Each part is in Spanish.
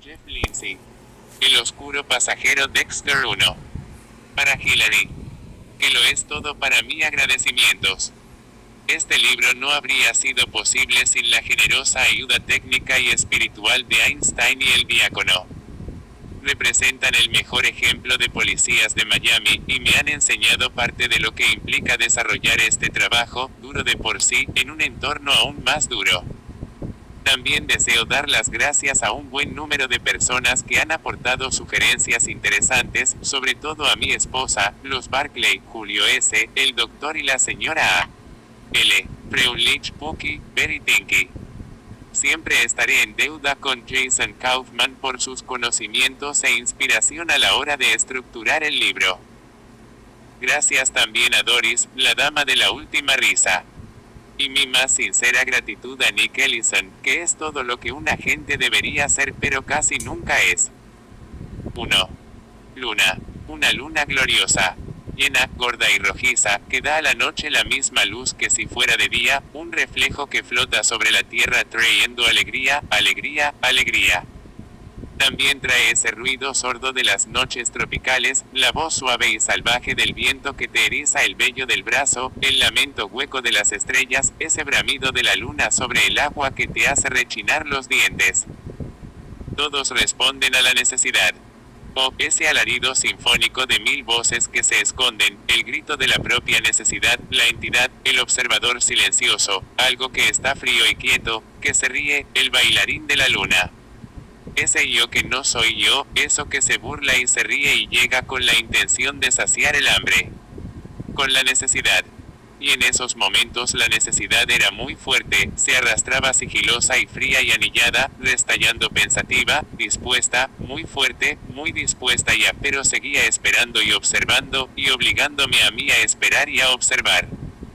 Jeff Lindsay. El oscuro pasajero Dexter 1. Para Hillary. Que lo es todo para mí. Agradecimientos. Este libro no habría sido posible sin la generosa ayuda técnica y espiritual de Einstein y el diácono. Representan el mejor ejemplo de policías de Miami, y me han enseñado parte de lo que implica desarrollar este trabajo, duro de por sí, en un entorno aún más duro. También deseo dar las gracias a un buen número de personas que han aportado sugerencias interesantes, sobre todo a mi esposa, los Barclay, Julio S., el doctor y la señora A. L. Freulich, Puki, Berry Tinky. Siempre estaré en deuda con Jason Kaufman por sus conocimientos e inspiración a la hora de estructurar el libro. Gracias también a Doris, la dama de la última risa. Y mi más sincera gratitud a Nick Ellison, que es todo lo que un agente debería ser pero casi nunca es. 1. Luna. Una luna gloriosa. Llena, gorda y rojiza, que da a la noche la misma luz que si fuera de día, un reflejo que flota sobre la tierra trayendo alegría, alegría, alegría. También trae ese ruido sordo de las noches tropicales, la voz suave y salvaje del viento que te eriza el vello del brazo, el lamento hueco de las estrellas, ese bramido de la luna sobre el agua que te hace rechinar los dientes. Todos responden a la necesidad. O ese alarido sinfónico de mil voces que se esconden, el grito de la propia necesidad, la entidad, el observador silencioso, algo que está frío y quieto, que se ríe, el bailarín de la luna. Ese yo que no soy yo, eso que se burla y se ríe y llega con la intención de saciar el hambre. Con la necesidad. Y en esos momentos la necesidad era muy fuerte, se arrastraba sigilosa y fría y anillada, restallando pensativa, dispuesta, muy fuerte, muy dispuesta ya, pero seguía esperando y observando, y obligándome a mí a esperar y a observar.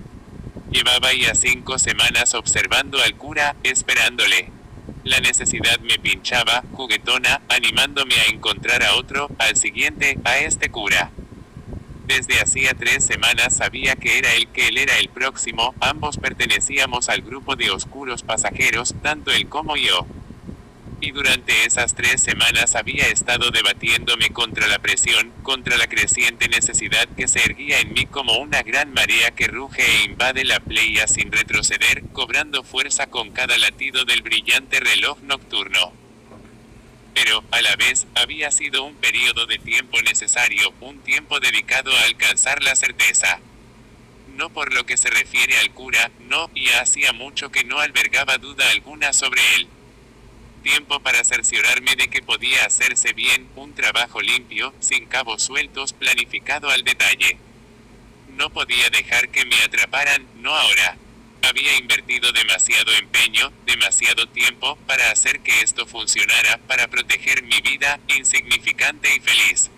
Llevaba ya 5 semanas observando al cura, esperándole. La necesidad me pinchaba, juguetona, animándome a encontrar a otro, al siguiente, a este cura. Desde hacía 3 semanas sabía que era él, que él era el próximo, ambos pertenecíamos al grupo de oscuros pasajeros, tanto él como yo. Y durante esas 3 semanas había estado debatiéndome contra la presión, contra la creciente necesidad que se erguía en mí como una gran marea que ruge e invade la playa sin retroceder, cobrando fuerza con cada latido del brillante reloj nocturno. Pero, a la vez, había sido un periodo de tiempo necesario, un tiempo dedicado a alcanzar la certeza. No por lo que se refiere al cura, no, y hacía mucho que no albergaba duda alguna sobre él. Tiempo para cerciorarme de que podía hacerse bien, un trabajo limpio, sin cabos sueltos, planificado al detalle. No podía dejar que me atraparan, no ahora. Había invertido demasiado empeño, demasiado tiempo, para hacer que esto funcionara, para proteger mi vida, insignificante y feliz.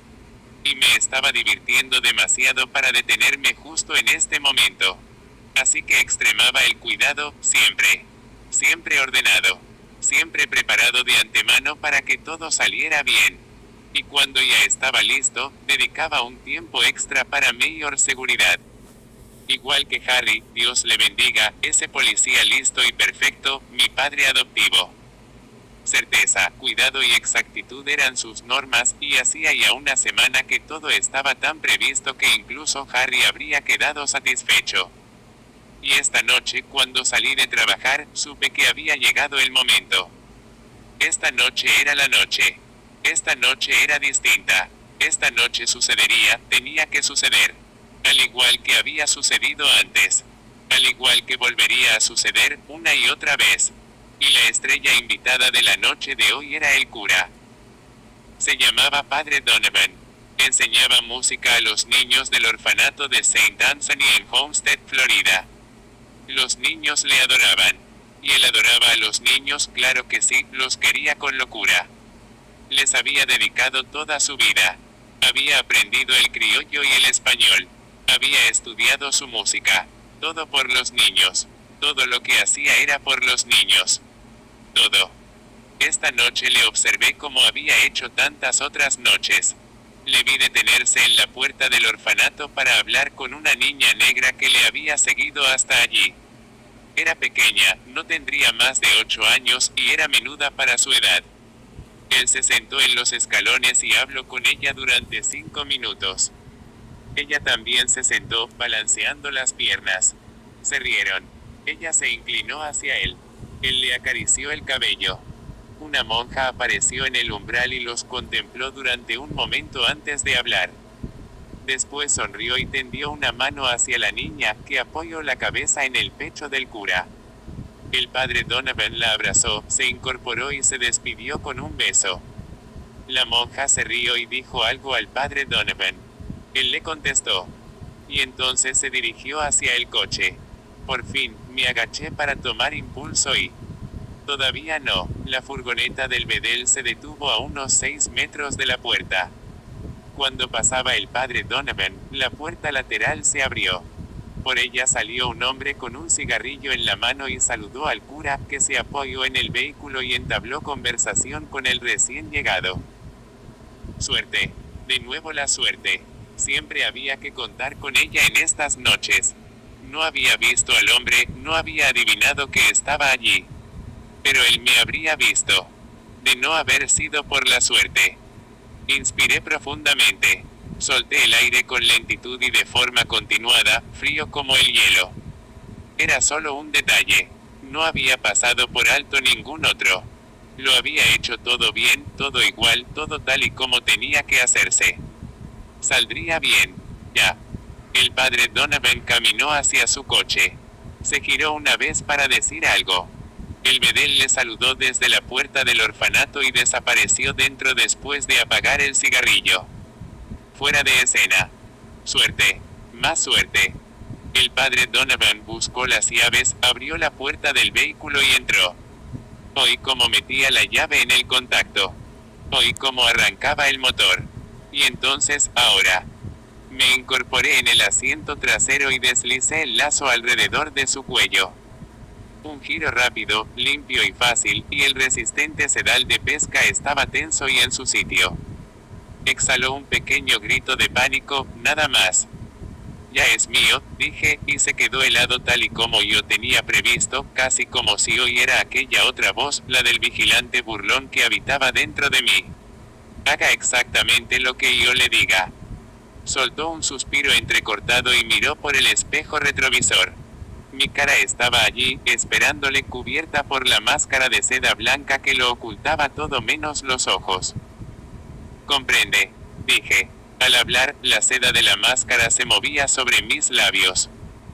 Y me estaba divirtiendo demasiado para detenerme justo en este momento. Así que extremaba el cuidado, siempre. Siempre ordenado. Siempre preparado de antemano para que todo saliera bien. Y cuando ya estaba listo, dedicaba un tiempo extra para mayor seguridad. Igual que Harry, Dios le bendiga, ese policía listo y perfecto, mi padre adoptivo. Certeza, cuidado y exactitud eran sus normas, y hacía ya una semana que todo estaba tan previsto que incluso Harry habría quedado satisfecho. Y esta noche, cuando salí de trabajar, supe que había llegado el momento. Esta noche era la noche. Esta noche era distinta. Esta noche sucedería, tenía que suceder. Al igual que había sucedido antes. Al igual que volvería a suceder, una y otra vez. Y la estrella invitada de la noche de hoy era el cura. Se llamaba Padre Donovan. Enseñaba música a los niños del orfanato de Saint Anthony en Homestead, Florida. Los niños le adoraban. Y él adoraba a los niños, claro que sí, los quería con locura. Les había dedicado toda su vida. Había aprendido el criollo y el español. Había estudiado su música. Todo por los niños. Todo lo que hacía era por los niños. Todo. Esta noche le observé como había hecho tantas otras noches. Le vi detenerse en la puerta del orfanato para hablar con una niña negra que le había seguido hasta allí. Era pequeña, no tendría más de 8 años, y era menuda para su edad. Él se sentó en los escalones y habló con ella durante 5 minutos. Ella también se sentó, balanceando las piernas. Se rieron. Ella se inclinó hacia él. Él le acarició el cabello. Una monja apareció en el umbral y los contempló durante un momento antes de hablar. Después sonrió y tendió una mano hacia la niña, que apoyó la cabeza en el pecho del cura. El padre Donovan la abrazó, se incorporó y se despidió con un beso. La monja se rió y dijo algo al padre Donovan. Él le contestó. Y entonces se dirigió hacia el coche. Por fin, me agaché para tomar impulso y... Todavía no, la furgoneta del Bedell se detuvo a unos 6 metros de la puerta. Cuando pasaba el padre Donovan, la puerta lateral se abrió. Por ella salió un hombre con un cigarrillo en la mano y saludó al cura, que se apoyó en el vehículo y entabló conversación con el recién llegado. Suerte. De nuevo la suerte. Siempre había que contar con ella en estas noches. No había visto al hombre, no había adivinado que estaba allí. Pero él me habría visto. De no haber sido por la suerte. Inspiré profundamente. Solté el aire con lentitud y de forma continuada, frío como el hielo. Era solo un detalle. No había pasado por alto ningún otro. Lo había hecho todo bien, todo igual, todo tal y como tenía que hacerse. Saldría bien. Ya. El padre Donovan caminó hacia su coche. Se giró una vez para decir algo. El Bedell le saludó desde la puerta del orfanato y desapareció dentro después de apagar el cigarrillo. Fuera de escena. Suerte. Más suerte. El padre Donovan buscó las llaves, abrió la puerta del vehículo y entró. Oí cómo metía la llave en el contacto. Oí cómo arrancaba el motor. Y entonces, ahora. Me incorporé en el asiento trasero y deslicé el lazo alrededor de su cuello. Un giro rápido, limpio y fácil, y el resistente sedal de pesca estaba tenso y en su sitio. Exhaló un pequeño grito de pánico, nada más. Ya es mío, dije, y se quedó helado tal y como yo tenía previsto, casi como si oyera aquella otra voz, la del vigilante burlón que habitaba dentro de mí. Haga exactamente lo que yo le diga. Soltó un suspiro entrecortado y miró por el espejo retrovisor. Mi cara estaba allí, esperándole, cubierta por la máscara de seda blanca que lo ocultaba todo menos los ojos. Comprende, dije. Al hablar, la seda de la máscara se movía sobre mis labios.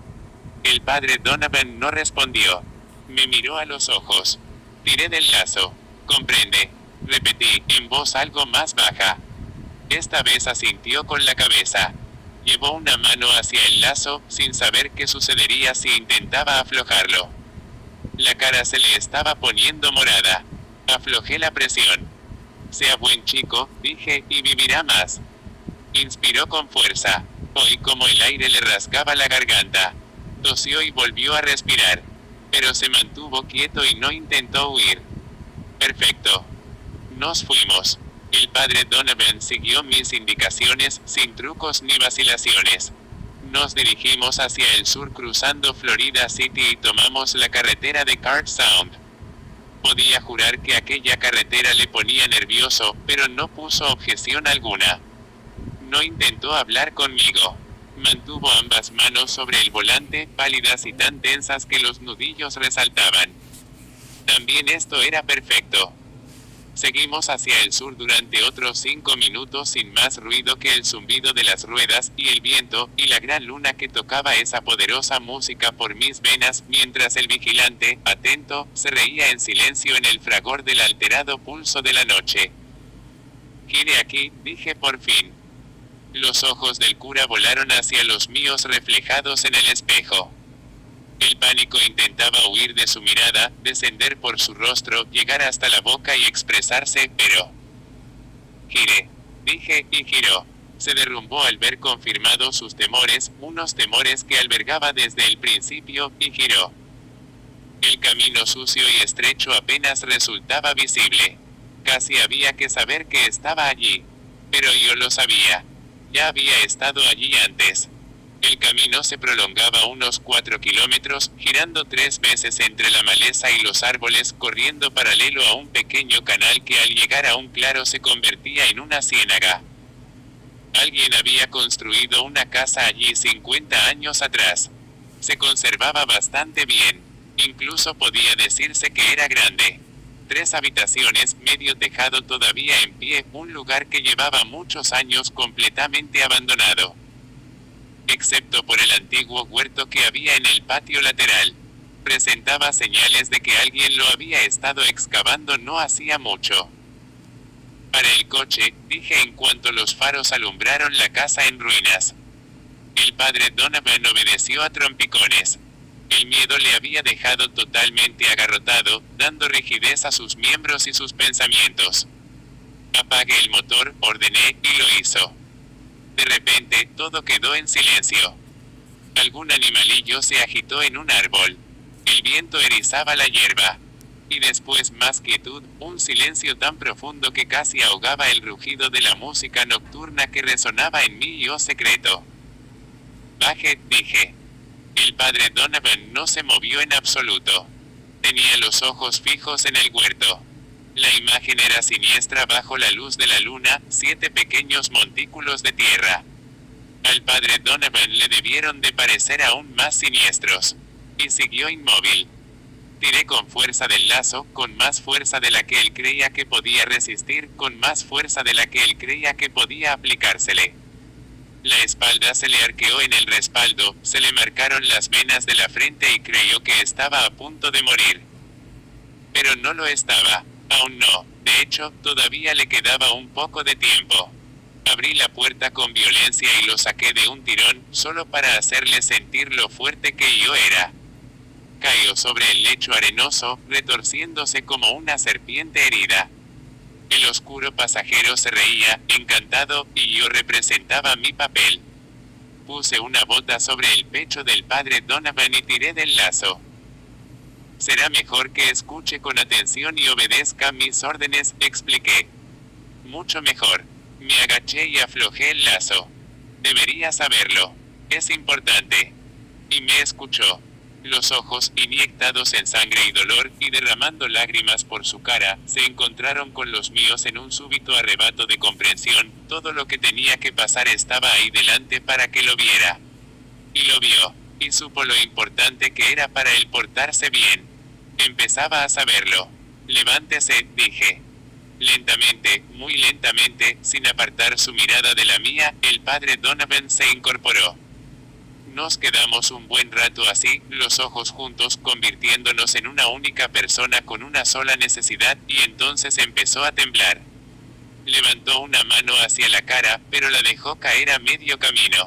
El padre Donovan no respondió. Me miró a los ojos. Tiré del lazo. Comprende, repetí, en voz algo más baja. Esta vez asintió con la cabeza. Llevó una mano hacia el lazo, sin saber qué sucedería si intentaba aflojarlo. La cara se le estaba poniendo morada. Aflojé la presión. Sea buen chico, dije, y vivirá más. Inspiró con fuerza. Oí como el aire le rasgaba la garganta. Tosió y volvió a respirar. Pero se mantuvo quieto y no intentó huir. Perfecto. Nos fuimos. El padre Donovan siguió mis indicaciones, sin trucos ni vacilaciones. Nos dirigimos hacia el sur cruzando Florida City y tomamos la carretera de Cart Sound. Podía jurar que aquella carretera le ponía nervioso, pero no puso objeción alguna. No intentó hablar conmigo. Mantuvo ambas manos sobre el volante, pálidas y tan tensas que los nudillos resaltaban. También esto era perfecto. Seguimos hacia el sur durante otros 5 minutos sin más ruido que el zumbido de las ruedas, y el viento, y la gran luna que tocaba esa poderosa música por mis venas, mientras el vigilante, atento, se reía en silencio en el fragor del alterado pulso de la noche. Gire aquí, dije por fin. Los ojos del cura volaron hacia los míos reflejados en el espejo. El pánico intentaba huir de su mirada, descender por su rostro, llegar hasta la boca y expresarse, pero... Gire, dije, y giró. Se derrumbó al ver confirmados sus temores, unos temores que albergaba desde el principio, y giró. El camino sucio y estrecho apenas resultaba visible. Casi había que saber que estaba allí. Pero yo lo sabía. Ya había estado allí antes. El camino se prolongaba unos 4 kilómetros, girando 3 veces entre la maleza y los árboles, corriendo paralelo a un pequeño canal que al llegar a un claro se convertía en una ciénaga. Alguien había construido una casa allí 50 años atrás. Se conservaba bastante bien. Incluso podía decirse que era grande. 3 habitaciones, medio tejado todavía en pie, un lugar que llevaba muchos años completamente abandonado. Excepto por el antiguo huerto que había en el patio lateral. Presentaba señales de que alguien lo había estado excavando no hacía mucho. Para el coche, dije en cuanto los faros alumbraron la casa en ruinas. El padre Donovan obedeció a trompicones. El miedo le había dejado totalmente agarrotado, dando rigidez a sus miembros y sus pensamientos. Apague el motor, ordené, y lo hizo. De repente, todo quedó en silencio. Algún animalillo se agitó en un árbol. El viento erizaba la hierba. Y después más quietud, un silencio tan profundo que casi ahogaba el rugido de la música nocturna que resonaba en mi yo secreto. Baje, dije. El padre Donovan no se movió en absoluto. Tenía los ojos fijos en el huerto. La imagen era siniestra bajo la luz de la luna, 7 pequeños montículos de tierra. Al padre Donovan le debieron de parecer aún más siniestros. Y siguió inmóvil. Tiré con fuerza del lazo, con más fuerza de la que él creía que podía resistir, con más fuerza de la que él creía que podía aplicársele. La espalda se le arqueó en el respaldo, se le marcaron las venas de la frente y creyó que estaba a punto de morir. Pero no lo estaba, aún no, de hecho, todavía le quedaba un poco de tiempo. Abrí la puerta con violencia y lo saqué de un tirón, solo para hacerle sentir lo fuerte que yo era. Cayó sobre el lecho arenoso, retorciéndose como una serpiente herida. El oscuro pasajero se reía, encantado, y yo representaba mi papel. Puse una bota sobre el pecho del padre Donovan y tiré del lazo. Será mejor que escuche con atención y obedezca mis órdenes, expliqué. Mucho mejor. Me agaché y aflojé el lazo. Debería saberlo. Es importante. Y me escuchó. Los ojos, inyectados en sangre y dolor, y derramando lágrimas por su cara, se encontraron con los míos en un súbito arrebato de comprensión. Todo lo que tenía que pasar estaba ahí delante para que lo viera. Y lo vio, y supo lo importante que era para él portarse bien. Empezaba a saberlo. Levántese, dije. Lentamente, muy lentamente, sin apartar su mirada de la mía, el padre Donovan se incorporó. Nos quedamos un buen rato así, los ojos juntos, convirtiéndonos en una única persona con una sola necesidad, y entonces empezó a temblar. Levantó una mano hacia la cara, pero la dejó caer a medio camino.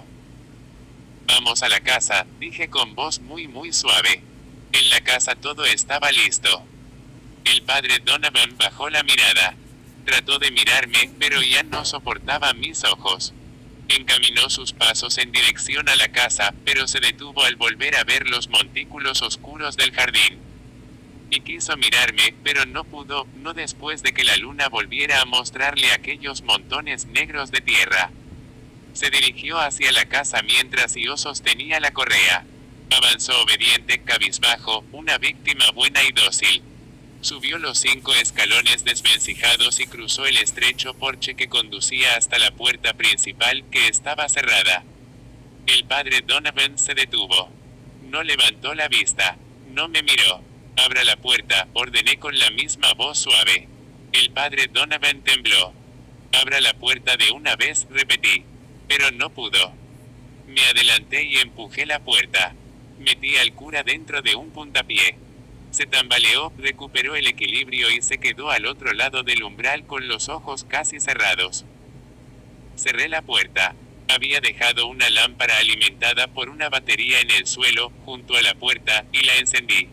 Vamos a la casa, dije con voz muy suave. En la casa todo estaba listo. El padre Donovan bajó la mirada. Trató de mirarme, pero ya no soportaba mis ojos. Encaminó sus pasos en dirección a la casa, pero se detuvo al volver a ver los montículos oscuros del jardín. Y quiso mirarme, pero no pudo, no después de que la luna volviera a mostrarle aquellos montones negros de tierra. Se dirigió hacia la casa mientras yo sostenía la correa. Avanzó obediente, cabizbajo, una víctima buena y dócil. Subió los 5 escalones desvencijados y cruzó el estrecho porche que conducía hasta la puerta principal, que estaba cerrada. El padre Donovan se detuvo. No levantó la vista. No me miró. Abra la puerta, ordené con la misma voz suave. El padre Donovan tembló. Abra la puerta de una vez, repetí. Pero no pudo. Me adelanté y empujé la puerta. Metí al cura dentro de un puntapié. Se tambaleó, recuperó el equilibrio y se quedó al otro lado del umbral con los ojos casi cerrados. Cerré la puerta. Había dejado una lámpara alimentada por una batería en el suelo, junto a la puerta, y la encendí.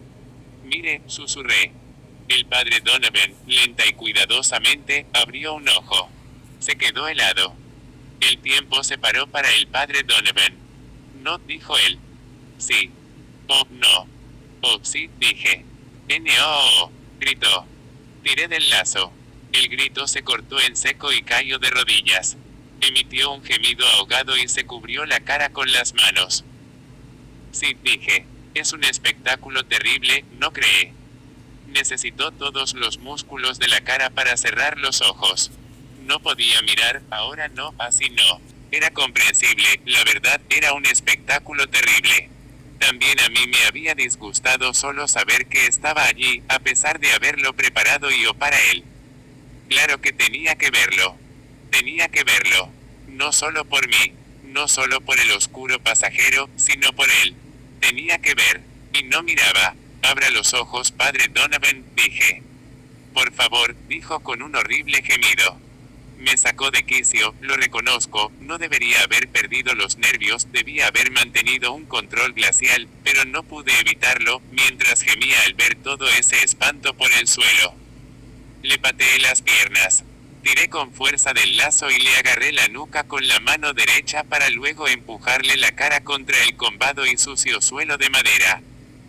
Mire, susurré. El padre Donovan, lenta y cuidadosamente, abrió un ojo. Se quedó helado. El tiempo se paró para el padre Donovan. No, dijo él. Sí. Oh, no. Oh, sí, dije. No, gritó. Tiré del lazo. El grito se cortó en seco y cayó de rodillas. Emitió un gemido ahogado y se cubrió la cara con las manos. Sí, dije. Es un espectáculo terrible, ¿no cree? Necesitó todos los músculos de la cara para cerrar los ojos. No podía mirar, ahora no, así no. Era comprensible, la verdad, era un espectáculo terrible. También a mí me había disgustado solo saber que estaba allí, a pesar de haberlo preparado yo para él. Claro que tenía que verlo. Tenía que verlo. No solo por mí, no solo por el oscuro pasajero, sino por él. Tenía que ver. Y no miraba. Abra los ojos, padre Donovan, dije. Por favor, dijo con un horrible gemido. Me sacó de quicio, lo reconozco, no debería haber perdido los nervios, debía haber mantenido un control glacial, pero no pude evitarlo, mientras gemía al ver todo ese espanto por el suelo. Le pateé las piernas. Tiré con fuerza del lazo y le agarré la nuca con la mano derecha para luego empujarle la cara contra el combado y sucio suelo de madera.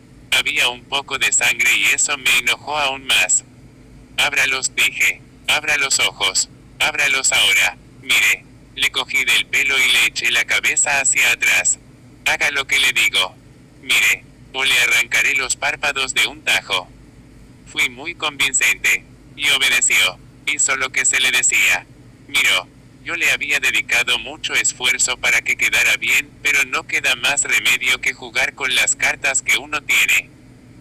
Había un poco de sangre y eso me enojó aún más. Ábralos, dije. Abra los ojos. Ábralos ahora. Mire. Le cogí del pelo y le eché la cabeza hacia atrás. Haga lo que le digo. Mire. O le arrancaré los párpados de un tajo. Fui muy convincente. Y obedeció. Hizo lo que se le decía. Miró. Yo le había dedicado mucho esfuerzo para que quedara bien, pero no queda más remedio que jugar con las cartas que uno tiene.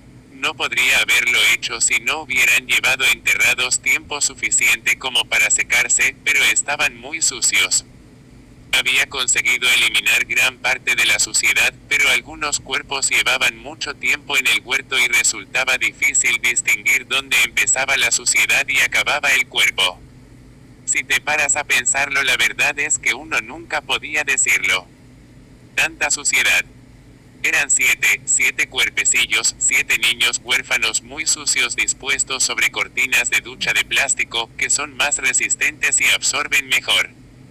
No podría haberlo hecho si no hubieran llevado enterrados tiempo suficiente como para secarse, pero estaban muy sucios. Había conseguido eliminar gran parte de la suciedad, pero algunos cuerpos llevaban mucho tiempo en el huerto y resultaba difícil distinguir dónde empezaba la suciedad y acababa el cuerpo. Si te paras a pensarlo, la verdad es que uno nunca podía decirlo. Tanta suciedad. Eran 7 cuerpecillos, 7 niños huérfanos muy sucios dispuestos sobre cortinas de ducha de plástico, que son más resistentes y absorben mejor.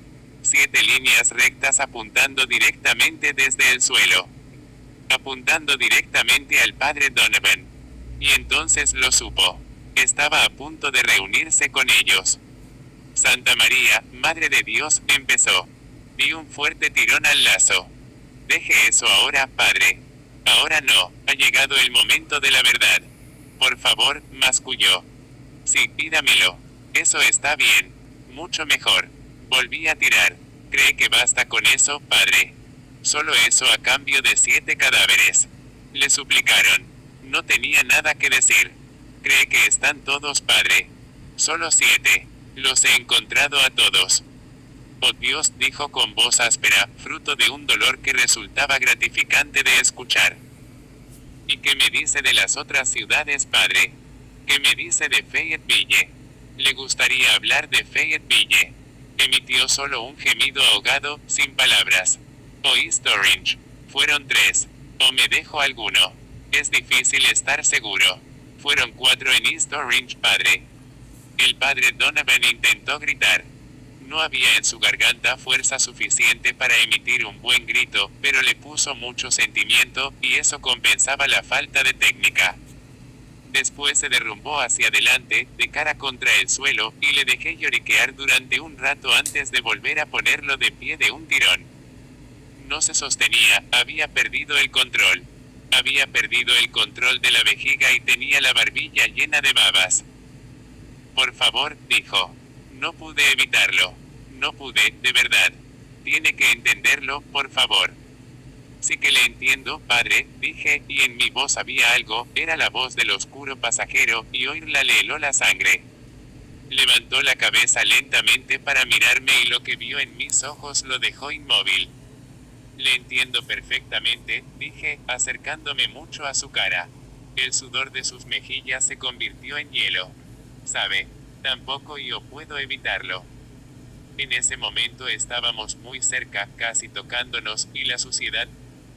7 líneas rectas apuntando directamente desde el suelo. Apuntando directamente al padre Donovan. Y entonces lo supo. Estaba a punto de reunirse con ellos. Santa María, Madre de Dios, empezó. Di un fuerte tirón al lazo. Deje eso ahora, padre. Ahora no, ha llegado el momento de la verdad. Por favor, masculló. Sí, pídamelo. Eso está bien. Mucho mejor. Volví a tirar. ¿Cree que basta con eso, padre? Solo eso a cambio de 7 cadáveres. Le suplicaron. No tenía nada que decir. ¿Cree que están todos, padre? Solo 7. Los he encontrado a todos. Oh Dios, dijo con voz áspera, fruto de un dolor que resultaba gratificante de escuchar. ¿Y qué me dice de las otras ciudades, padre? ¿Qué me dice de Fayetteville? ¿Le gustaría hablar de Fayetteville? Emitió solo un gemido ahogado, sin palabras. O East Orange. Fueron 3. ¿O me dejo alguno? Es difícil estar seguro. Fueron 4 en East Orange, padre. El padre Donovan intentó gritar. No había en su garganta fuerza suficiente para emitir un buen grito, pero le puso mucho sentimiento, y eso compensaba la falta de técnica. Después se derrumbó hacia adelante, de cara contra el suelo, y le dejé lloriquear durante un rato antes de volver a ponerlo de pie de un tirón. No se sostenía, había perdido el control. Había perdido el control de la vejiga y tenía la barbilla llena de babas. Por favor, dijo. No pude evitarlo. No pude, de verdad. Tiene que entenderlo, por favor. Sí que le entiendo, padre, dije, y en mi voz había algo, era la voz del oscuro pasajero, y oírla le heló la sangre. Levantó la cabeza lentamente para mirarme y lo que vio en mis ojos lo dejó inmóvil. Le entiendo perfectamente, dije, acercándome mucho a su cara. El sudor de sus mejillas se convirtió en hielo. Sabe, tampoco yo puedo evitarlo. En ese momento estábamos muy cerca, casi tocándonos, y la suciedad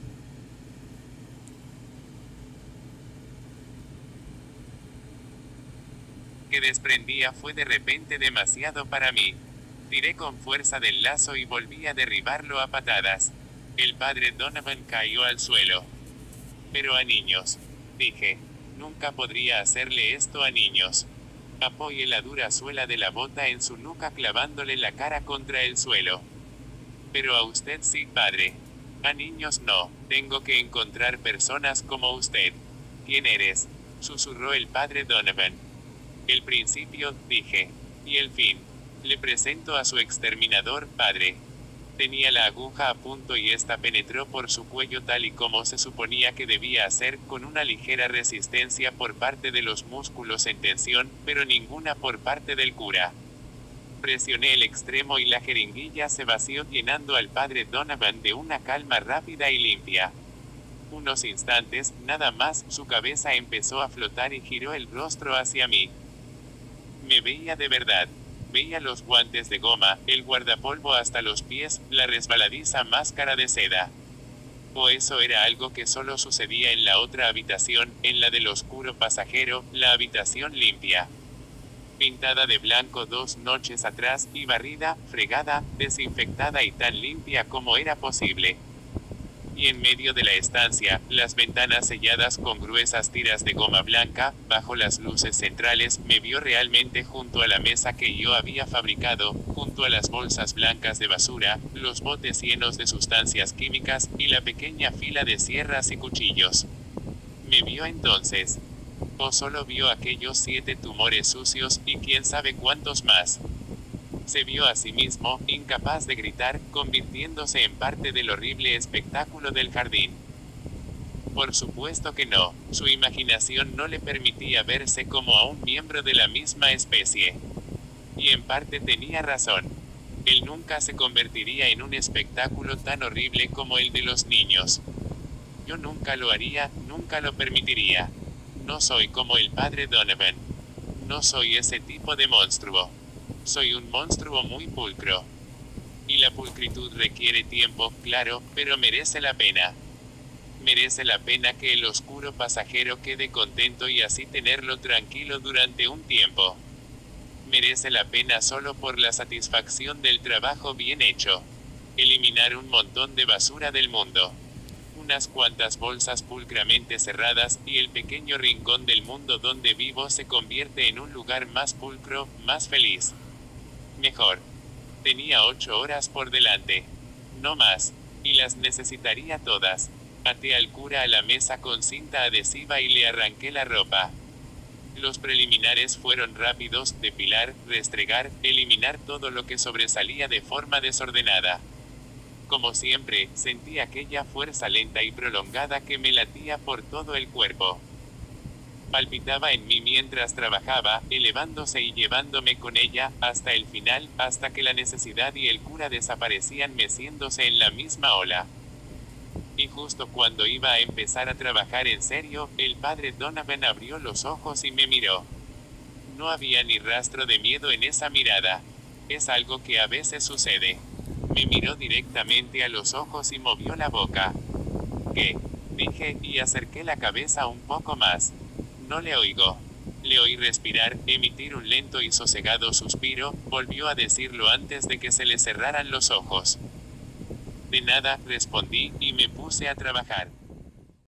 que desprendía fue de repente demasiado para mí. Tiré con fuerza del lazo y volví a derribarlo a patadas. El padre Donovan cayó al suelo. Pero a niños, dije, nunca podría hacerle esto a niños. Apoyé la dura suela de la bota en su nuca clavándole la cara contra el suelo. Pero a usted sí, padre. A niños no. Tengo que encontrar personas como usted. ¿Quién eres? Susurró el padre Donovan. El principio, dije. Y el fin. Le presento a su exterminador, padre. Tenía la aguja a punto y esta penetró por su cuello tal y como se suponía que debía hacer, con una ligera resistencia por parte de los músculos en tensión, pero ninguna por parte del cura. Presioné el extremo y la jeringuilla se vació llenando al padre Donovan de una calma rápida y limpia. Unos instantes, nada más, su cabeza empezó a flotar y giró el rostro hacia mí. Me veía de verdad. Veía los guantes de goma, el guardapolvo hasta los pies, la resbaladiza máscara de seda. O eso era algo que solo sucedía en la otra habitación, en la del oscuro pasajero, la habitación limpia. Pintada de blanco 2 noches atrás, y barrida, fregada, desinfectada y tan limpia como era posible. Y en medio de la estancia, las ventanas selladas con gruesas tiras de goma blanca, bajo las luces centrales, me vio realmente junto a la mesa que yo había fabricado, junto a las bolsas blancas de basura, los botes llenos de sustancias químicas, y la pequeña fila de sierras y cuchillos. Me vio entonces. O solo vio aquellos 7 tumores sucios, y quién sabe cuántos más. Se vio a sí mismo, incapaz de gritar, convirtiéndose en parte del horrible espectáculo del jardín. Por supuesto que no, su imaginación no le permitía verse como a un miembro de la misma especie. Y en parte tenía razón. Él nunca se convertiría en un espectáculo tan horrible como el de los niños. Yo nunca lo haría, nunca lo permitiría. No soy como el padre Donovan. No soy ese tipo de monstruo. Soy un monstruo muy pulcro. Y la pulcritud requiere tiempo, claro, pero merece la pena. Merece la pena que el oscuro pasajero quede contento y así tenerlo tranquilo durante un tiempo. Merece la pena solo por la satisfacción del trabajo bien hecho. Eliminar un montón de basura del mundo. Unas cuantas bolsas pulcramente cerradas, y el pequeño rincón del mundo donde vivo se convierte en un lugar más pulcro, más feliz. Mejor. Tenía 8 horas por delante. No más. Y las necesitaría todas. Até al cura a la mesa con cinta adhesiva y le arranqué la ropa. Los preliminares fueron rápidos: depilar, restregar, eliminar todo lo que sobresalía de forma desordenada. Como siempre, sentí aquella fuerza lenta y prolongada que me latía por todo el cuerpo. Palpitaba en mí mientras trabajaba, elevándose y llevándome con ella, hasta el final, hasta que la necesidad y el cura desaparecían meciéndose en la misma ola. Y justo cuando iba a empezar a trabajar en serio, el padre Donovan abrió los ojos y me miró. No había ni rastro de miedo en esa mirada. Es algo que a veces sucede. Me miró directamente a los ojos y movió la boca. ¿Qué? Dije, y acerqué la cabeza un poco más. No le oigo. Le oí respirar, emitir un lento y sosegado suspiro, volvió a decirlo antes de que se le cerraran los ojos. De nada, respondí, y me puse a trabajar.